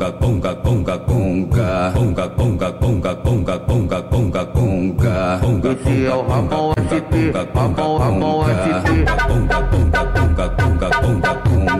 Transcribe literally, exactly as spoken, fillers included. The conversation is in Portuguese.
conga, conga, conga, conga, conga, conga, conga, conga, conga, conga, conga. Esse é o Ramon S T, Ramon, Ramon S T. Conga, conga, conga, conga, conga, conga, conga.